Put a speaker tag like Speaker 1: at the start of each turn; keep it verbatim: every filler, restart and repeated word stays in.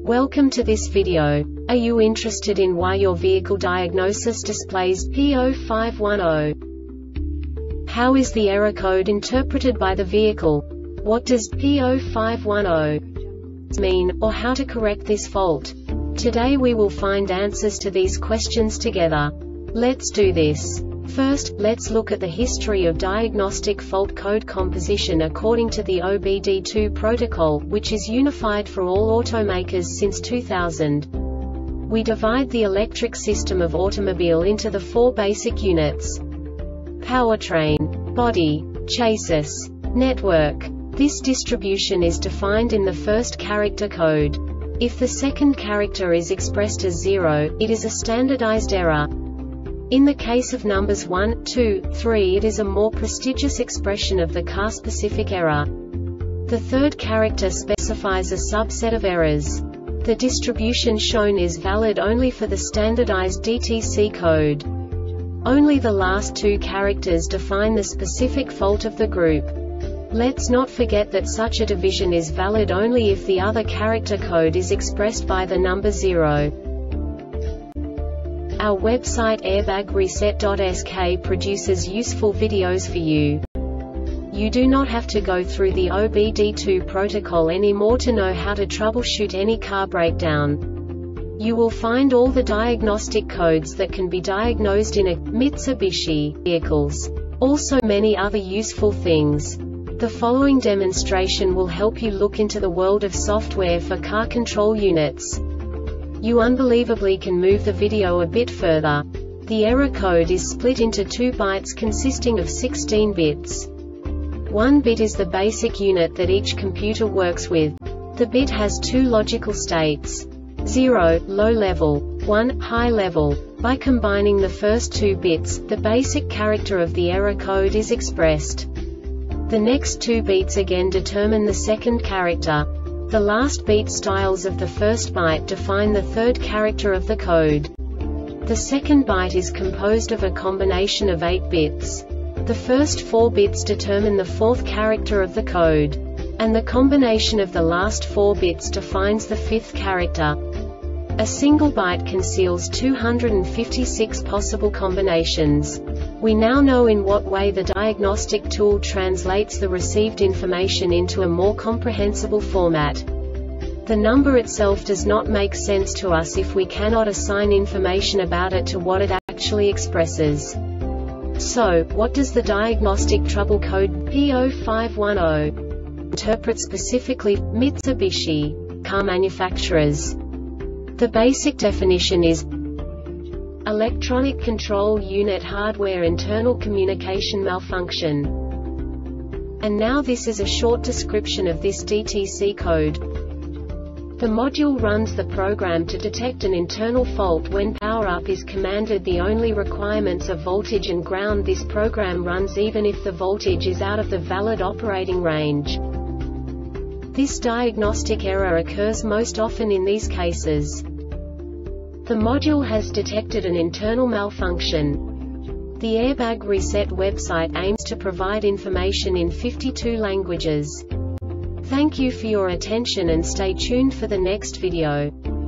Speaker 1: Welcome to this video. Are you interested in why your vehicle diagnosis displays P zero five one zero? How is the error code interpreted by the vehicle? What does P zero five one zero mean, or how to correct this fault? Today we will find answers to these questions together. Let's do this. First, let's look at the history of diagnostic fault code composition according to the O B D two protocol, which is unified for all automakers since two thousand. We divide the electric system of automobile into the four basic units: powertrain, body, chassis, network. This distribution is defined in the first character code. If the second character is expressed as zero, it is a standardized error. In the case of numbers one, two, three, it is a more prestigious expression of the car-specific error. The third character specifies a subset of errors. The distribution shown is valid only for the standardized D T C code. Only the last two characters define the specific fault of the group. Let's not forget that such a division is valid only if the other character code is expressed by the number zero. Our website airbag reset dot S K produces useful videos for you. You do not have to go through the O B D two protocol anymore to know how to troubleshoot any car breakdown. You will find all the diagnostic codes that can be diagnosed in a Mitsubishi vehicles. Also many other useful things. The following demonstration will help you look into the world of software for car control units. You unbelievably can move the video a bit further. The error code is split into two bytes consisting of sixteen bits. One bit is the basic unit that each computer works with. The bit has two logical states: zero, low level, one, high level. By combining the first two bits, the basic character of the error code is expressed. The next two bits again determine the second character. The last beat styles of the first byte define the third character of the code. The second byte is composed of a combination of eight bits. The first four bits determine the fourth character of the code. And the combination of the last four bits defines the fifth character. A single byte conceals two hundred fifty-six possible combinations. We now know in what way the diagnostic tool translates the received information into a more comprehensible format. The number itself does not make sense to us if we cannot assign information about it to what it actually expresses. So, what does the diagnostic trouble code P zero five one zero interpret specifically for Mitsubishi car manufacturers? The basic definition is electronic control unit hardware internal communication malfunction. And now this is a short description of this D T C code. The module runs the program to detect an internal fault when power-up is commanded. The only requirements are voltage and ground. This program runs even if the voltage is out of the valid operating range. This diagnostic error occurs most often in these cases. The module has detected an internal malfunction. The Airbag Reset website aims to provide information in fifty-two languages. Thank you for your attention and stay tuned for the next video.